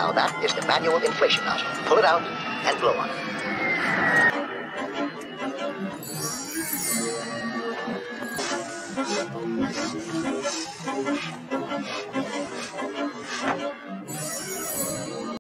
Now that is the manual inflation nozzle. Pull it out and blow on it.